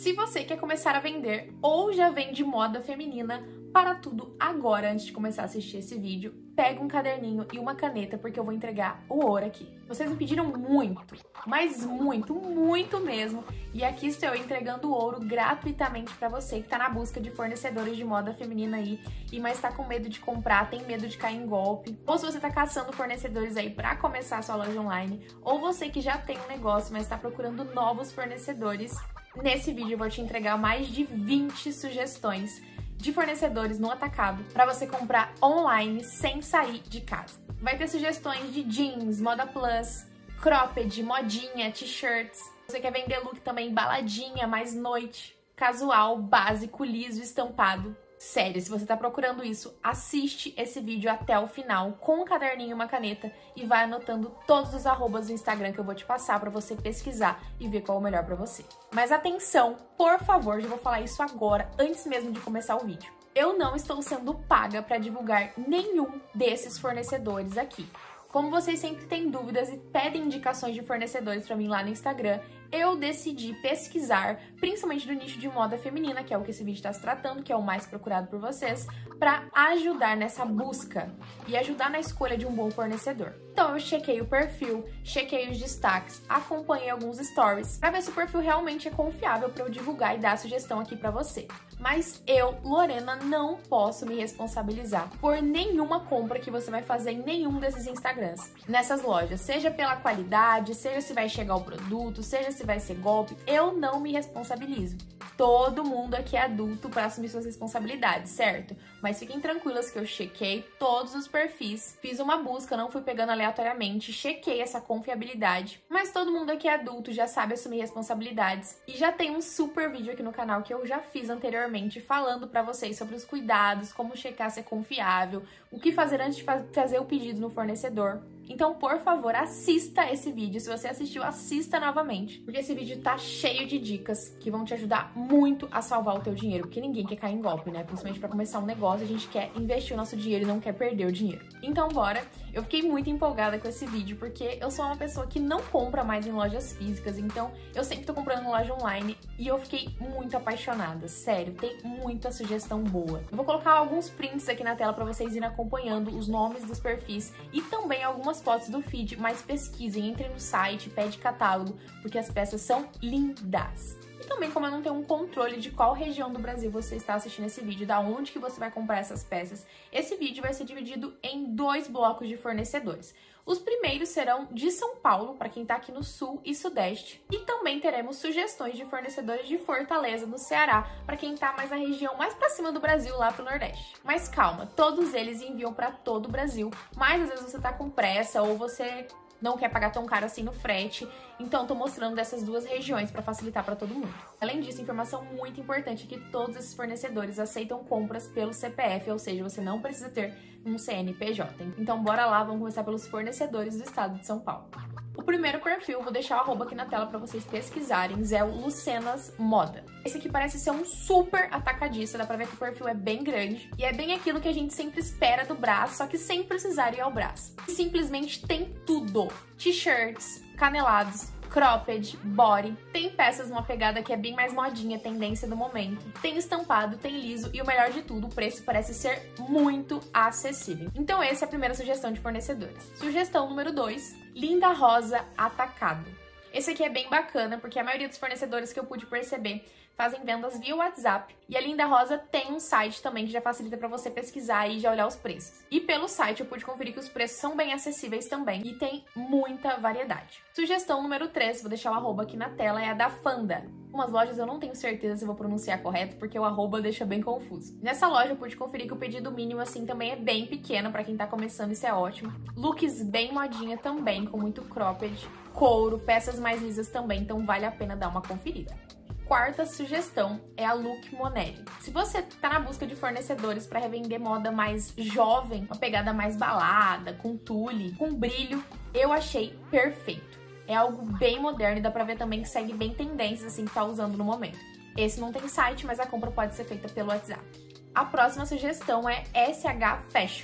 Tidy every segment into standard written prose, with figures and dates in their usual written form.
Se você quer começar a vender ou já vende moda feminina, para tudo agora, antes de começar a assistir esse vídeo, pega um caderninho e uma caneta, porque eu vou entregar o ouro aqui. Vocês me pediram muito, mas muito mesmo, e aqui estou eu entregando o ouro gratuitamente para você que tá na busca de fornecedores de moda feminina aí, mas tá com medo de comprar, tem medo de cair em golpe, ou se você tá caçando fornecedores aí para começar a sua loja online, ou você que já tem um negócio, mas tá procurando novos fornecedores. Nesse vídeo eu vou te entregar mais de 20 sugestões de fornecedores no atacado para você comprar online sem sair de casa. Vai ter sugestões de jeans, moda plus, cropped, modinha, t-shirts. Você quer vender look também baladinha, mais noite, casual, básico, liso, estampado. Sério, se você tá procurando isso, assiste esse vídeo até o final com um caderninho e uma caneta e vai anotando todos os arrobas do Instagram que eu vou te passar pra você pesquisar e ver qual é o melhor pra você. Mas atenção, por favor, já vou falar isso agora, antes mesmo de começar o vídeo. Eu não estou sendo paga pra divulgar nenhum desses fornecedores aqui. Como vocês sempre têm dúvidas e pedem indicações de fornecedores pra mim lá no Instagram, eu decidi pesquisar, principalmente do nicho de moda feminina, que é o que esse vídeo está se tratando, que é o mais procurado por vocês, para ajudar nessa busca e ajudar na escolha de um bom fornecedor. Então eu chequei o perfil, chequei os destaques, acompanhei alguns stories, para ver se o perfil realmente é confiável para eu divulgar e dar a sugestão aqui para você. Mas eu, Lorena, não posso me responsabilizar por nenhuma compra que você vai fazer em nenhum desses Instagrams, nessas lojas, seja pela qualidade, seja se vai chegar o produto, seja se vai ser golpe, eu não me responsabilizo. Todo mundo aqui é adulto para assumir suas responsabilidades, certo? Mas fiquem tranquilas que eu chequei todos os perfis, fiz uma busca, não fui pegando aleatoriamente, chequei essa confiabilidade. Mas todo mundo aqui é adulto, já sabe assumir responsabilidades. E já tem um super vídeo aqui no canal que eu já fiz anteriormente falando para vocês sobre os cuidados, como checar se é confiável, o que fazer antes de fazer o pedido no fornecedor. Então, por favor, assista esse vídeo. Se você assistiu, assista novamente, porque esse vídeo tá cheio de dicas que vão te ajudar muito a salvar o teu dinheiro, porque ninguém quer cair em golpe, né? Principalmente para começar um negócio, a gente quer investir o nosso dinheiro e não quer perder o dinheiro. Então, bora! Eu fiquei muito empolgada com esse vídeo, porque eu sou uma pessoa que não compra mais em lojas físicas, então eu sempre tô comprando em loja online e eu fiquei muito apaixonada. Sério, tem muita sugestão boa. Eu vou colocar alguns prints aqui na tela para vocês irem acompanhando os nomes dos perfis e também algumas fotos do feed, mas pesquisem, entrem no site, pede catálogo, porque as peças são lindas. E também, como eu não tenho um controle de qual região do Brasil você está assistindo esse vídeo, da onde que você vai comprar essas peças, esse vídeo vai ser dividido em 2 blocos de fornecedores. Os primeiros serão de São Paulo, para quem tá aqui no Sul e Sudeste, e também teremos sugestões de fornecedores de Fortaleza, no Ceará, para quem tá mais na região mais pra cima do Brasil, lá pro Nordeste. Mas calma, todos eles enviam para todo o Brasil, mas às vezes você tá com pressa ou você não quer pagar tão caro assim no frete, então tô mostrando dessas 2 regiões para facilitar para todo mundo. Além disso, informação muito importante é que todos esses fornecedores aceitam compras pelo CPF, ou seja, você não precisa ter um CNPJ. Então bora lá, vamos começar pelos fornecedores do estado de São Paulo. O primeiro perfil, vou deixar o arroba aqui na tela para vocês pesquisarem, é o Lucenas Moda. Esse aqui parece ser um super atacadista, dá pra ver que o perfil é bem grande e é bem aquilo que a gente sempre espera do Brás, só que sem precisar ir ao Brás. E simplesmente tem tudo: t-shirts, canelados, cropped, body, tem peças numa pegada que é bem mais modinha, tendência do momento, tem estampado, tem liso e o melhor de tudo, o preço parece ser muito acessível. Então essa é a primeira sugestão de fornecedores. Sugestão número 2, Linda Rosa Atacado. Esse aqui é bem bacana, porque a maioria dos fornecedores que eu pude perceber fazem vendas via WhatsApp. E a Linda Rosa tem um site também que já facilita para você pesquisar e já olhar os preços. E pelo site eu pude conferir que os preços são bem acessíveis também e tem muita variedade. Sugestão número 3, vou deixar o arroba aqui na tela, é a da Fanda. Umas lojas eu não tenho certeza se eu vou pronunciar correto, porque o arroba deixa bem confuso. Nessa loja eu pude conferir que o pedido mínimo assim também é bem pequeno para quem tá começando, isso é ótimo. Looks bem modinha também, com muito cropped, couro, peças mais lisas também, então vale a pena dar uma conferida. Quarta sugestão é a Look Monelli. Se você tá na busca de fornecedores para revender moda mais jovem, uma pegada mais balada, com tule, com brilho, eu achei perfeito. É algo bem moderno e dá pra ver também que segue bem tendências assim que tá usando no momento. Esse não tem site, mas a compra pode ser feita pelo WhatsApp. A próxima sugestão é SH Fashion.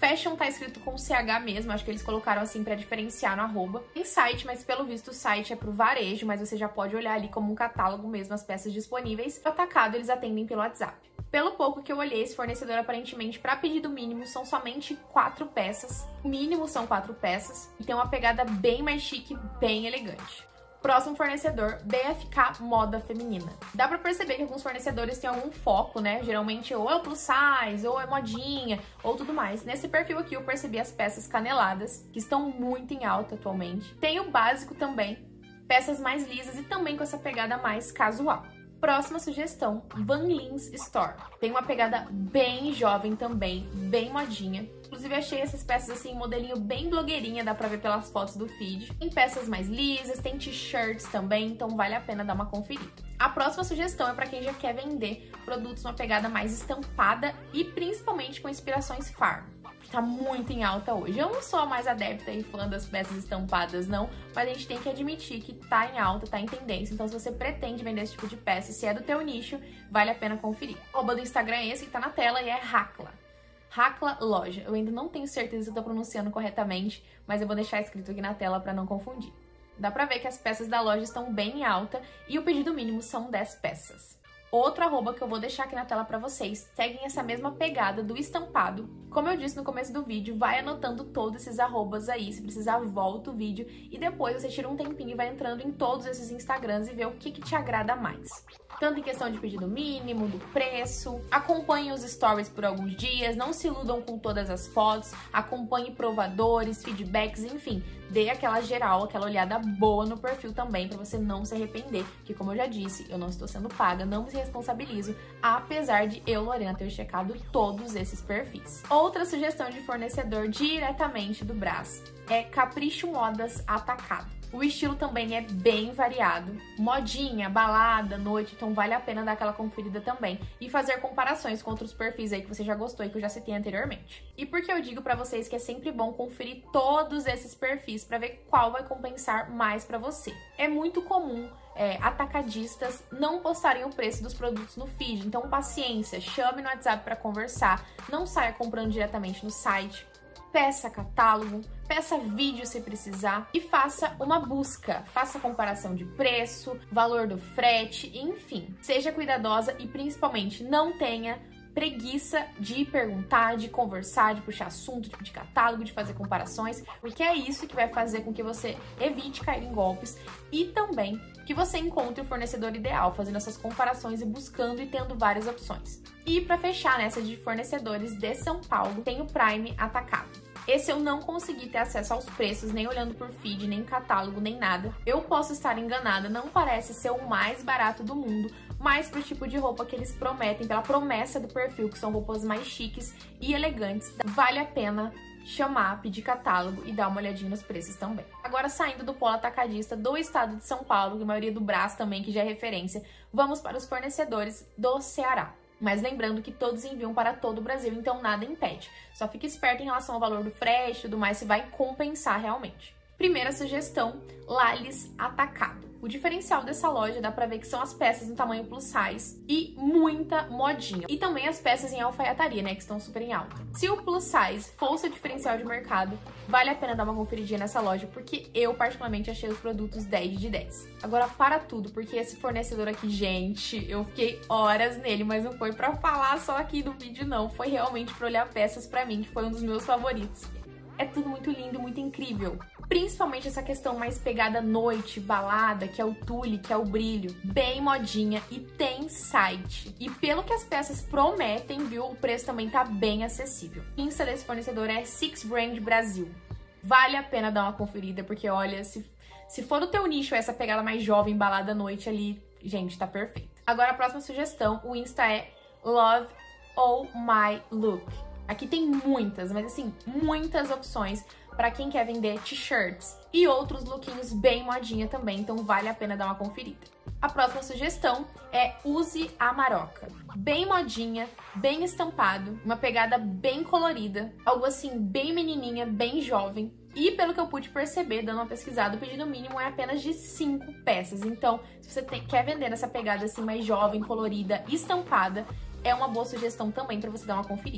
Fashion tá escrito com CH mesmo, acho que eles colocaram assim pra diferenciar no arroba. Tem site, mas pelo visto o site é pro varejo, mas você já pode olhar ali como um catálogo mesmo as peças disponíveis. No atacado eles atendem pelo WhatsApp. Pelo pouco que eu olhei, esse fornecedor aparentemente para pedido mínimo são somente 4 peças. O mínimo são 4 peças e tem uma pegada bem mais chique, bem elegante. Próximo fornecedor, BFK Moda Feminina. Dá pra perceber que alguns fornecedores têm algum foco, né? Geralmente ou é o plus size, ou é modinha, ou tudo mais. Nesse perfil aqui eu percebi as peças caneladas, que estão muito em alta atualmente. Tem o básico também, peças mais lisas e também com essa pegada mais casual. Próxima sugestão, Van Leens Store. Tem uma pegada bem jovem também, bem modinha. Inclusive achei essas peças assim, modelinho bem blogueirinha, dá pra ver pelas fotos do feed. Tem peças mais lisas, tem t-shirts também, então vale a pena dar uma conferida. A próxima sugestão é pra quem já quer vender produtos numa pegada mais estampada e principalmente com inspirações farm. Tá muito em alta hoje. Eu não sou a mais adepta e fã das peças estampadas, não, mas a gente tem que admitir que tá em alta, tá em tendência. Então, se você pretende vender esse tipo de peça, se é do teu nicho, vale a pena conferir. O arroba do Instagram é esse que tá na tela e é Hacla. Hacla Loja. Eu ainda não tenho certeza se eu tô pronunciando corretamente, mas eu vou deixar escrito aqui na tela pra não confundir. Dá pra ver que as peças da loja estão bem em alta e o pedido mínimo são 10 peças. Outro arroba que eu vou deixar aqui na tela pra vocês, seguem essa mesma pegada do estampado. Como eu disse no começo do vídeo, vai anotando todos esses arrobas aí, se precisar volta o vídeo e depois você tira um tempinho e vai entrando em todos esses Instagrams e vê o que te agrada mais. Tanto em questão de pedido mínimo, do preço, acompanhe os stories por alguns dias, não se iludam com todas as fotos, acompanhe provadores, feedbacks, enfim, dê aquela geral, aquela olhada boa no perfil também pra você não se arrepender, que como eu já disse, eu não estou sendo paga, não me responsabilizo, apesar de eu, Lorena, ter checado todos esses perfis. Outra sugestão de fornecedor diretamente do Brás é Capricho Modas Atacado. O estilo também é bem variado, modinha, balada, noite, então vale a pena dar aquela conferida também e fazer comparações com outros perfis aí que você já gostou e que eu já citei anteriormente. E por que eu digo pra vocês que é sempre bom conferir todos esses perfis pra ver qual vai compensar mais pra você. É muito comum atacadistas não postarem o preço dos produtos no feed, então paciência, chame no WhatsApp pra conversar, não saia comprando diretamente no site. Peça catálogo, peça vídeo se precisar e faça uma busca. Faça comparação de preço, valor do frete, enfim. Seja cuidadosa e principalmente não tenha preguiça de perguntar, de conversar, de puxar assunto, de pedir catálogo, de fazer comparações, porque é isso que vai fazer com que você evite cair em golpes e também que você encontre o fornecedor ideal, fazendo essas comparações e buscando e tendo várias opções. E para fechar nessa de fornecedores de São Paulo, tem o Prime Atacado. Esse eu não consegui ter acesso aos preços, nem olhando por feed, nem catálogo, nem nada. Eu posso estar enganada, não parece ser o mais barato do mundo, mas pro tipo de roupa que eles prometem, pela promessa do perfil, que são roupas mais chiques e elegantes, vale a pena chamar, pedir catálogo e dar uma olhadinha nos preços também. Agora, saindo do polo atacadista do estado de São Paulo, que a maioria do Brás também, que já é referência, vamos para os fornecedores do Ceará. Mas lembrando que todos enviam para todo o Brasil, então nada impede. Só fique esperto em relação ao valor do frete e tudo mais, se vai compensar realmente. Primeira sugestão, Lales Atacado. O diferencial dessa loja dá pra ver que são as peças no tamanho plus size e muita modinha. E também as peças em alfaiataria, né, que estão super em alta. Se o plus size for o seu diferencial de mercado, vale a pena dar uma conferidinha nessa loja, porque eu particularmente achei os produtos 10 de 10. Agora para tudo, porque esse fornecedor aqui, gente, eu fiquei horas nele, mas não foi pra falar só aqui do vídeo não, foi realmente pra olhar peças pra mim, que foi um dos meus favoritos. É tudo muito lindo, muito incrível. Principalmente essa questão mais pegada noite, balada, que é o tule, que é o brilho. Bem modinha e tem site. E pelo que as peças prometem, viu, o preço também tá bem acessível. O Insta desse fornecedor é Six Brand Brasil. Vale a pena dar uma conferida, porque olha, se for do teu nicho essa pegada mais jovem, balada à noite ali, gente, tá perfeito. Agora a próxima sugestão, o Insta é Love Oh My Look. Aqui tem muitas, mas assim, muitas opções para quem quer vender t-shirts e outros lookinhos bem modinha também, então vale a pena dar uma conferida. A próxima sugestão é Use a Maroca. Bem modinha, bem estampado, uma pegada bem colorida, algo assim bem menininha, bem jovem. E pelo que eu pude perceber, dando uma pesquisada, o pedido mínimo é apenas de 5 peças. Então, se você quer vender essa pegada assim mais jovem, colorida, estampada, é uma boa sugestão também para você dar uma conferida.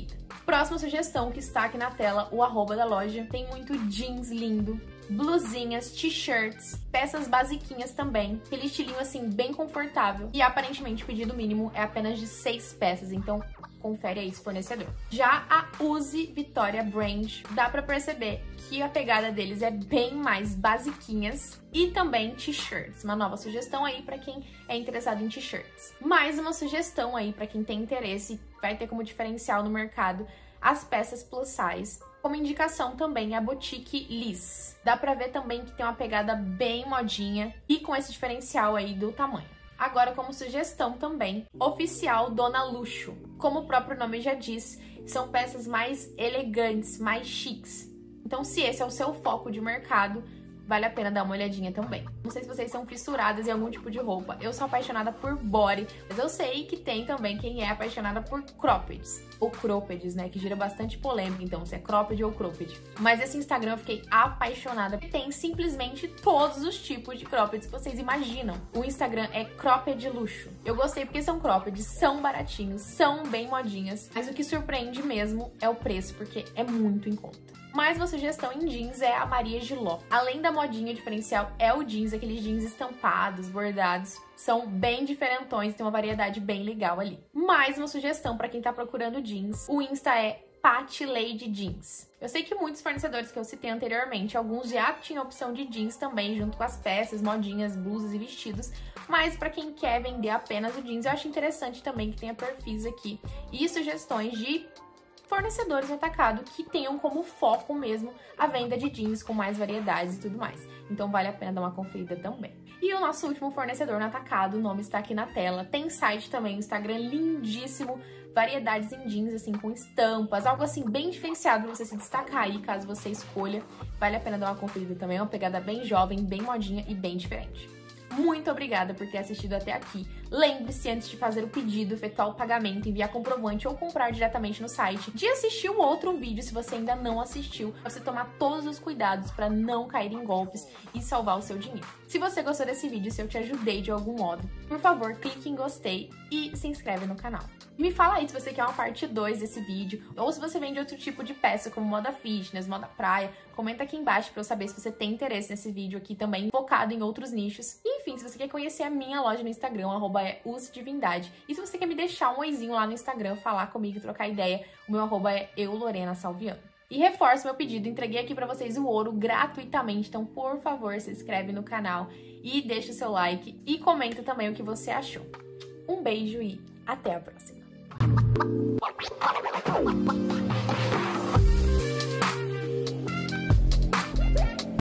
Próxima sugestão que está aqui na tela, o arroba da loja. Tem muito jeans lindo, blusinhas, t-shirts, peças basiquinhas também. Aquele estilinho assim, bem confortável. E aparentemente o pedido mínimo é apenas de 6 peças, então confere aí esse fornecedor. Já a Uzi Victoria Brand, dá pra perceber que a pegada deles é bem mais basiquinhas e também t-shirts. Uma nova sugestão aí pra quem é interessado em t-shirts. Mais uma sugestão aí pra quem tem interesse, vai ter como diferencial no mercado as peças plus size. Como indicação também a Boutique Liz. Dá pra ver também que tem uma pegada bem modinha e com esse diferencial aí do tamanho. Agora, como sugestão também, oficial Dona Luxo. Como o próprio nome já diz, são peças mais elegantes, mais chiques. Então, se esse é o seu foco de mercado, vale a pena dar uma olhadinha também. Não sei se vocês são fissuradas em algum tipo de roupa. Eu sou apaixonada por body, mas eu sei que tem também quem é apaixonada por croppeds. Ou croppeds, né? Que gera bastante polêmica, então, se é cropped ou cropped. Mas esse Instagram eu fiquei apaixonada. Tem simplesmente todos os tipos de croppeds que vocês imaginam. O Instagram é Cropped Luxo. Eu gostei porque são croppeds, são baratinhos, são bem modinhas. Mas o que surpreende mesmo é o preço, porque é muito em conta. Mais uma sugestão em jeans é a Maria Giló. Além da modinha diferencial, é o jeans, aqueles jeans estampados, bordados. São bem diferentões, tem uma variedade bem legal ali. Mais uma sugestão para quem tá procurando jeans. O Insta é Pat Lady Jeans. Eu sei que muitos fornecedores que eu citei anteriormente, alguns já tinham opção de jeans também, junto com as peças, modinhas, blusas e vestidos. Mas para quem quer vender apenas o jeans, eu acho interessante também que tenha perfis aqui e sugestões de fornecedores no atacado que tenham como foco mesmo a venda de jeans com mais variedades e tudo mais. Então vale a pena dar uma conferida também. E o nosso último fornecedor no atacado, o nome está aqui na tela. Tem site também, um Instagram lindíssimo, variedades em jeans assim com estampas, algo assim bem diferenciado pra você se destacar aí, caso você escolha. Vale a pena dar uma conferida também, é uma pegada bem jovem, bem modinha e bem diferente. Muito obrigada por ter assistido até aqui. Lembre-se, antes de fazer o pedido, efetuar o pagamento, enviar comprovante ou comprar diretamente no site, de assistir um outro vídeo se você ainda não assistiu, para você tomar todos os cuidados para não cair em golpes e salvar o seu dinheiro. Se você gostou desse vídeo, se eu te ajudei de algum modo, por favor, clique em gostei e se inscreve no canal. Me fala aí se você quer uma parte 2 desse vídeo, ou se você vende outro tipo de peça, como moda fitness, moda praia. Comenta aqui embaixo pra eu saber se você tem interesse nesse vídeo aqui também, focado em outros nichos. E, enfim, se você quer conhecer a minha loja no Instagram, @é @usdivindade. E se você quer me deixar um oizinho lá no Instagram, falar comigo, trocar ideia, o meu @ é eulorenasalviano. E reforço meu pedido, entreguei aqui pra vocês o ouro gratuitamente, então por favor, se inscreve no canal e deixa o seu like e comenta também o que você achou. Um beijo e até a próxima!